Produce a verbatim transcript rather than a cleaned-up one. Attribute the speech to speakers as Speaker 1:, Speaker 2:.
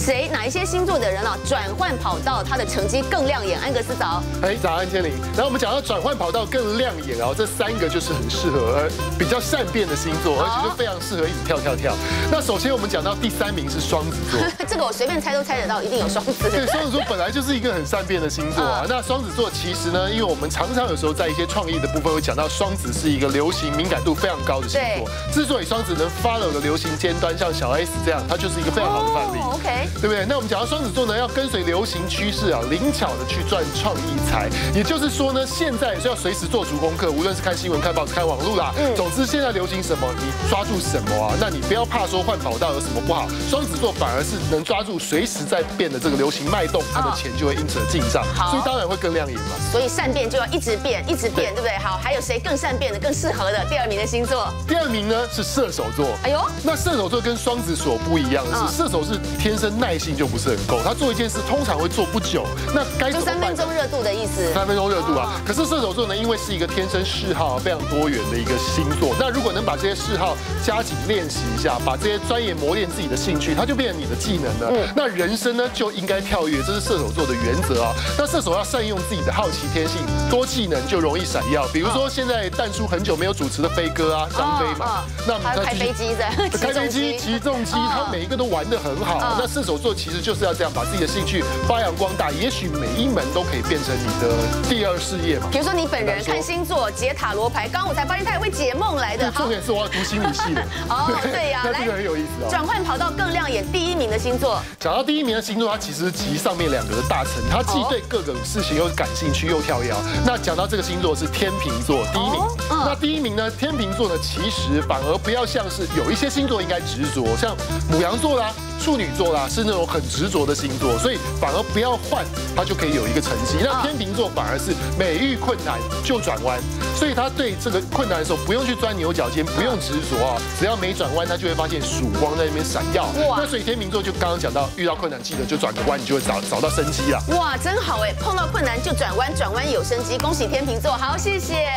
Speaker 1: 谁哪一些星座的人啊转换跑道，他的成绩更亮眼？安格斯早。
Speaker 2: 哎，早安，千里。然后我们讲到转换跑道更亮眼啊，这三个就是很适合呃比较善变的星座，而且就非常适合一直跳跳跳。那首先我们讲到第三名是双子座，
Speaker 1: 这个我随便猜都猜得到，一定有双子。
Speaker 2: 对，双子座本来就是一个很善变的星座啊。那双子座其实呢，因为我们常常有时候在一些创意的部分会讲到双子是一个流行敏感度非常高的星座。之所以双子能 follow 的流行尖端，像小 S 这样，它就是一个非常好的范例。
Speaker 1: 哦 OK，
Speaker 2: 对不对？那我们讲到双子座呢，要跟随流行趋势啊，灵巧的去赚创意财。也就是说呢，现在是要随时做足功课，无论是看新闻、看报纸、看网络啦，嗯，总之现在流行什么，你抓住什么啊？那你不要怕说换跑道有什么不好，双子座反而是能抓住随时在变的这个流行脉动，他的钱就会因此而进账，所以当然会更亮眼嘛。
Speaker 1: 所以善变就要一直变，一直变，对不对？好，还有谁更善变的、更适合的？第二名的星座，
Speaker 2: 第二名呢是射手座。
Speaker 1: 哎呦，
Speaker 2: 那射手座跟双子所不一样的是，射手是天生耐性就不是很够，他做一件事通常会做不久。那该怎么办？
Speaker 1: 就三分钟热度的意思。
Speaker 2: 三分钟热度啊！可是射手座呢，因为是一个天生嗜好非常多元的一个星座，那如果能把这些嗜好加紧练习一下，把这些钻研磨练自己的兴趣，它就变成你的技能了。嗯，那人生呢就应该跳跃，这是射手座的原则啊。那射手要善用自己的好奇天性，多技能就容易闪耀。比如说现在淡叔很久没有主持的飞哥啊，张飞嘛，
Speaker 1: 那他开飞机在，
Speaker 2: 开飞机、起重机，他每一个都玩得很好。那射手座其实就是要这样，把自己的兴趣发扬光大，也许每一门都可以变成你的第二事业嘛。
Speaker 1: 比如说你本人看星座、解塔罗牌，刚刚我才发现他也会解梦来的。
Speaker 2: 重点是我要读心理系的。
Speaker 1: 哦，对呀，
Speaker 2: 那这个很有意思啊。
Speaker 1: 转换跑道更亮眼，第一名的星座。
Speaker 2: 讲到第一名的星座，它其实集上面两个的大成，它既对各种事情又感兴趣又跳跃。那讲到这个星座是天秤座，第一名。那第一名呢，天秤座呢，其实反而不要像是有一些星座应该执着，像牡羊座啦、处女座啦，是那种很执着的星座，所以反而不要换，它就可以有一个成绩。那天秤座反而是每遇困难就转弯，所以他对这个困难的时候不用去钻牛角尖，不用执着啊，只要没转弯，他就会发现曙光在那边闪耀。那所以天秤座就刚刚讲到，遇到困难记得就转个弯，你就会找找到生机啦。
Speaker 1: 哇，真好哎，碰到困难就转弯，转弯有生机，恭喜天秤座，好，谢谢。